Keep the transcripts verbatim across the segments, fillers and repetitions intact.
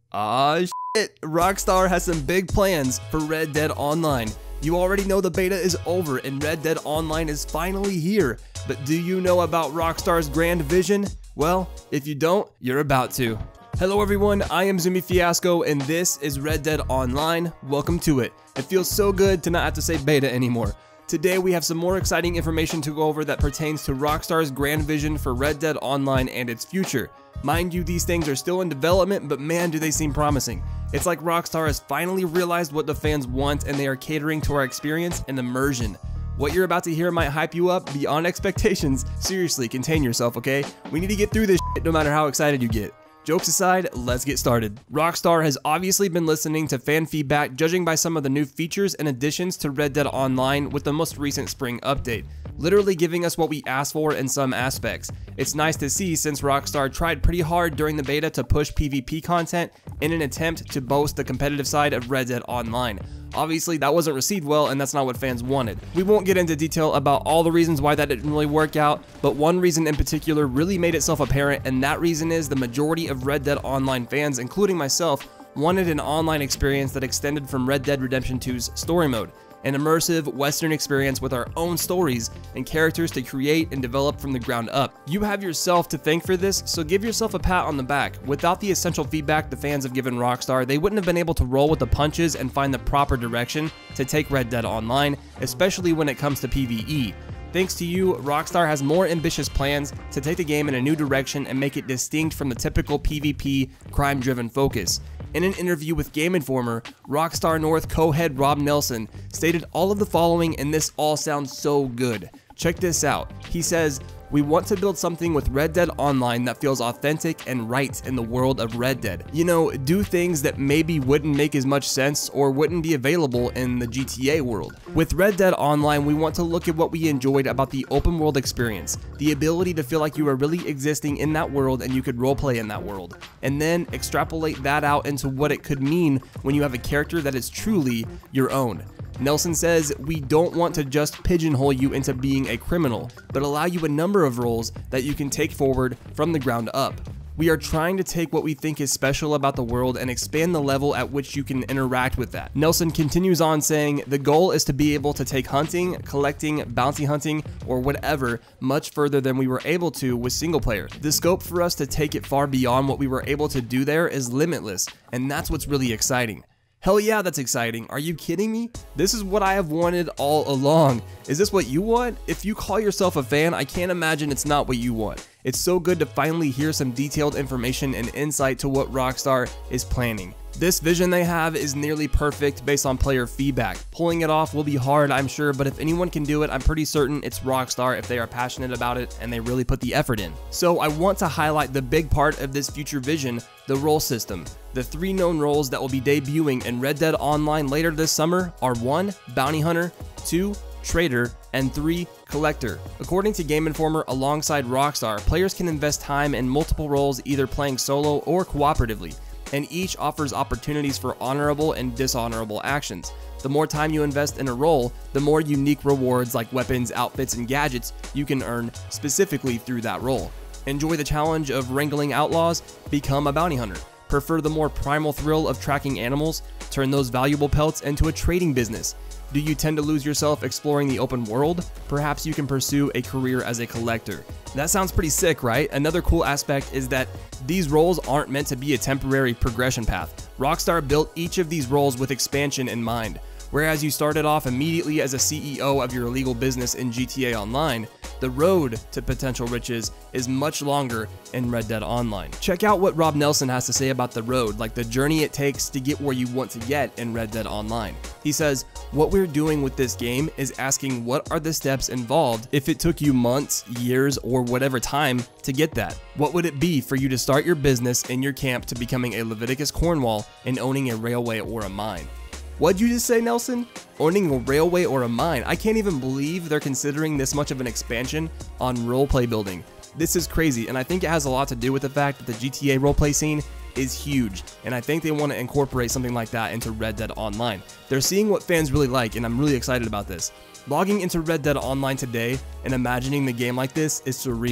Ah, shit. Rockstar has some big plans for Red Dead Online. You already know the beta is over and Red Dead Online is finally here, but do you know about Rockstar's grand vision? Well, if you don't, you're about to. Hello everyone, I am Zumi Fiasco and this is Red Dead Online. Welcome to it. It feels so good to not have to say beta anymore. Today we have some more exciting information to go over that pertains to Rockstar's grand vision for Red Dead Online and its future. Mind you, these things are still in development, but man do they seem promising. It's like Rockstar has finally realized what the fans want and they are catering to our experience and immersion. What you're about to hear might hype you up beyond expectations. Seriously, contain yourself, okay? We need to get through this shit no matter how excited you get. Jokes aside, let's get started. Rockstar has obviously been listening to fan feedback, judging by some of the new features and additions to Red Dead Online with the most recent spring update, literally giving us what we asked for in some aspects. It's nice to see since Rockstar tried pretty hard during the beta to push PvP content in an attempt to boast the competitive side of Red Dead Online. Obviously, that wasn't received well, and that's not what fans wanted. We won't get into detail about all the reasons why that didn't really work out, but one reason in particular really made itself apparent, and that reason is the majority of Red Dead Online fans, including myself, wanted an online experience that extended from Red Dead Redemption two's story mode. An immersive Western experience with our own stories and characters to create and develop from the ground up. You have yourself to thank for this, so give yourself a pat on the back. Without the essential feedback the fans have given Rockstar, they wouldn't have been able to roll with the punches and find the proper direction to take Red Dead Online, especially when it comes to PvE. Thanks to you, Rockstar has more ambitious plans to take the game in a new direction and make it distinct from the typical PvP, crime-driven focus. In an interview with Game Informer, Rockstar North co-head Rob Nelson stated all of the following, and this all sounds so good. Check this out. He says, "We want to build something with Red Dead Online that feels authentic and right in the world of Red Dead. You know, do things that maybe wouldn't make as much sense or wouldn't be available in the G T A world. With Red Dead Online, we want to look at what we enjoyed about the open world experience, the ability to feel like you are really existing in that world and you could roleplay in that world, and then extrapolate that out into what it could mean when you have a character that is truly your own." Nelson says, "We don't want to just pigeonhole you into being a criminal, but allow you a number of roles that you can take forward from the ground up. We are trying to take what we think is special about the world and expand the level at which you can interact with that." Nelson continues on saying, "The goal is to be able to take hunting, collecting, bounty hunting, or whatever much further than we were able to with single player. The scope for us to take it far beyond what we were able to do there is limitless, and that's what's really exciting." Hell yeah, that's exciting. Are you kidding me? This is what I have wanted all along. Is this what you want? If you call yourself a fan, I can't imagine it's not what you want. It's so good to finally hear some detailed information and insight to what Rockstar is planning. This vision they have is nearly perfect based on player feedback. Pulling it off will be hard, I'm sure, but if anyone can do it, I'm pretty certain it's Rockstar if they are passionate about it and they really put the effort in. So I want to highlight the big part of this future vision, the role system. The three known roles that will be debuting in Red Dead Online later this summer are one, Bounty Hunter, two, Trader, and three, Collector. According to Game Informer, alongside Rockstar, players can invest time in multiple roles either playing solo or cooperatively, and each offers opportunities for honorable and dishonorable actions. The more time you invest in a role, the more unique rewards like weapons, outfits, and gadgets you can earn specifically through that role. Enjoy the challenge of wrangling outlaws? Become a bounty hunter. Prefer the more primal thrill of tracking animals? Turn those valuable pelts into a trading business. Do you tend to lose yourself exploring the open world? Perhaps you can pursue a career as a collector. That sounds pretty sick, right? Another cool aspect is that these roles aren't meant to be a temporary progression path. Rockstar built each of these roles with expansion in mind. Whereas you started off immediately as a C E O of your illegal business in G T A Online, the road to potential riches is much longer in Red Dead Online. Check out what Rob Nelson has to say about the road, like the journey it takes to get where you want to get in Red Dead Online. He says, "What we're doing with this game is asking what are the steps involved if it took you months, years, or whatever time to get that. What would it be for you to start your business in your camp to becoming a Leviticus Cornwall and owning a railway or a mine?" What'd you just say, Nelson? Owning a railway or a mine? I can't even believe they're considering this much of an expansion on roleplay building. This is crazy, and I think it has a lot to do with the fact that the G T A roleplay scene is huge, and I think they want to incorporate something like that into Red Dead Online. They're seeing what fans really like, and I'm really excited about this. Logging into Red Dead Online today and imagining the game like this is surreal.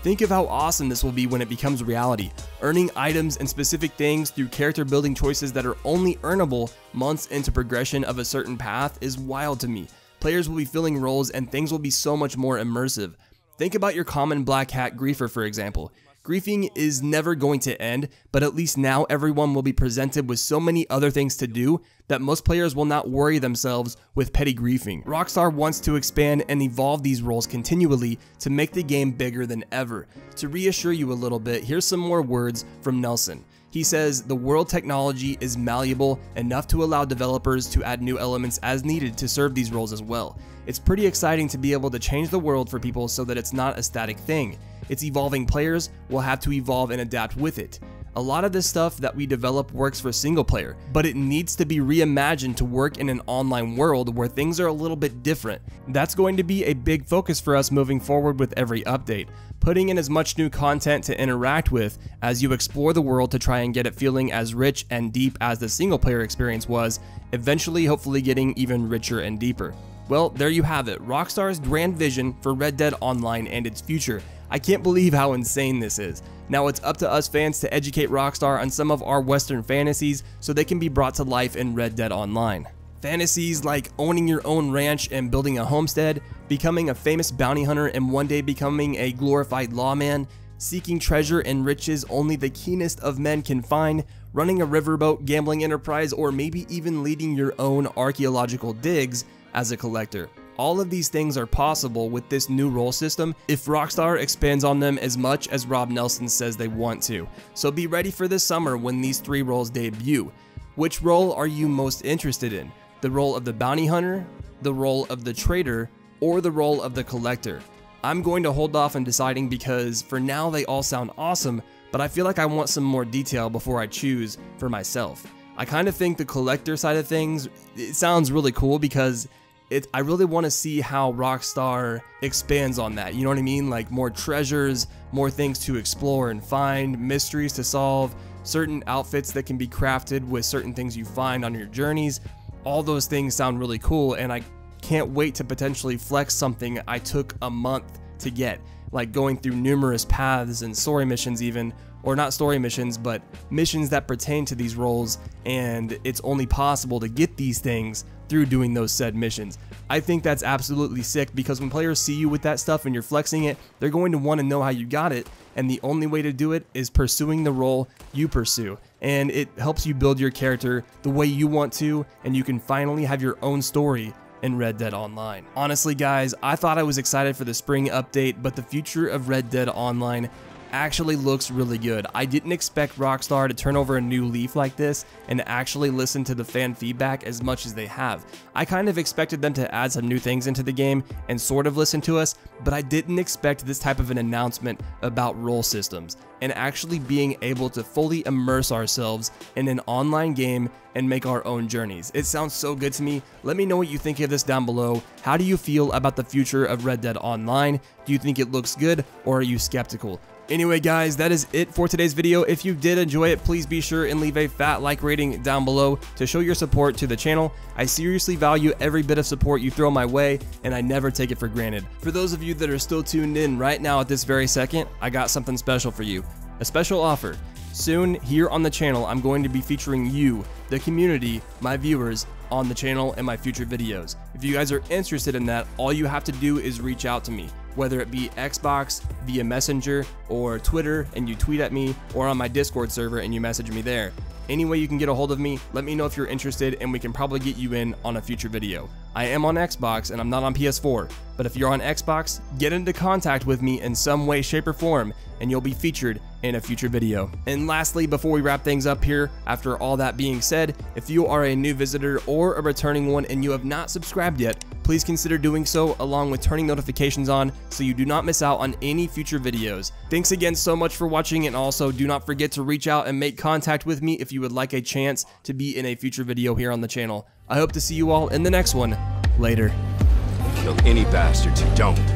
Think of how awesome this will be when it becomes reality. Earning items and specific things through character building choices that are only earnable months into progression of a certain path is wild to me. Players will be filling roles and things will be so much more immersive. Think about your common black hat griefer, for example. Griefing is never going to end, but at least now everyone will be presented with so many other things to do that most players will not worry themselves with petty griefing. Rockstar wants to expand and evolve these roles continually to make the game bigger than ever. To reassure you a little bit, here's some more words from Nelson. He says, the world technology is malleable enough to allow developers to add new elements as needed to serve these roles as well. It's pretty exciting to be able to change the world for people so that it's not a static thing. Its evolving players will have to evolve and adapt with it. A lot of this stuff that we develop works for single player, but it needs to be reimagined to work in an online world where things are a little bit different. That's going to be a big focus for us moving forward with every update, putting in as much new content to interact with as you explore the world to try and get it feeling as rich and deep as the single player experience was, eventually hopefully getting even richer and deeper. Well, there you have it, Rockstar's grand vision for Red Dead Online and its future. I can't believe how insane this is. Now it's up to us fans to educate Rockstar on some of our Western fantasies so they can be brought to life in Red Dead Online. Fantasies like owning your own ranch and building a homestead, becoming a famous bounty hunter and one day becoming a glorified lawman, seeking treasure and riches only the keenest of men can find, running a riverboat gambling enterprise, or maybe even leading your own archaeological digs as a collector. All of these things are possible with this new role system if Rockstar expands on them as much as Rob Nelson says they want to. So be ready for this summer when these three roles debut. Which role are you most interested in? The role of the bounty hunter, the role of the trader, or the role of the collector? I'm going to hold off on deciding because for now they all sound awesome, but I feel like I want some more detail before I choose for myself. I kind of think the collector side of things, it sounds really cool because It, I really want to see how Rockstar expands on that, you know what I mean? Like more treasures, more things to explore and find, mysteries to solve, certain outfits that can be crafted with certain things you find on your journeys. All those things sound really cool, and I can't wait to potentially flex something I took a month to get, like going through numerous paths and story missions even, or not story missions, but missions that pertain to these roles, and it's only possible to get these things through doing those said missions. I think that's absolutely sick because when players see you with that stuff and you're flexing it, they're going to want to know how you got it, and the only way to do it is pursuing the role you pursue, and it helps you build your character the way you want to, and you can finally have your own story in Red Dead Online. Honestly guys, I thought I was excited for the spring update, but the future of Red Dead Online actually looks really good. I didn't expect Rockstar to turn over a new leaf like this and actually listen to the fan feedback as much as they have. I kind of expected them to add some new things into the game and sort of listen to us, but I didn't expect this type of an announcement about role systems and actually being able to fully immerse ourselves in an online game and make our own journeys. It sounds so good to me. Let me know what you think of this down below. How do you feel about the future of Red Dead Online? Do you think it looks good, or are you skeptical? Anyway guys, that is it for today's video. If you did enjoy it, please be sure and leave a fat like rating down below to show your support to the channel. I seriously value every bit of support you throw my way, and I never take it for granted. For those of you that are still tuned in right now at this very second, I got something special for you. A special offer. Soon, here on the channel, I'm going to be featuring you, the community, my viewers, on the channel and my future videos. If you guys are interested in that, all you have to do is reach out to me, whether it be Xbox, via Messenger, or Twitter, and you tweet at me, or on my Discord server and you message me there. Any way you can get a hold of me, let me know if you're interested, and we can probably get you in on a future video. I am on Xbox and I'm not on P S four, but if you're on Xbox, get into contact with me in some way, shape, or form, and you'll be featured in a future video. And lastly, before we wrap things up here, after all that being said, if you are a new visitor or a returning one and you have not subscribed yet, please consider doing so, along with turning notifications on so you do not miss out on any future videos. Thanks again so much for watching, and also do not forget to reach out and make contact with me if you would like a chance to be in a future video here on the channel. I hope to see you all in the next one. Later. Kill any bastards who don't.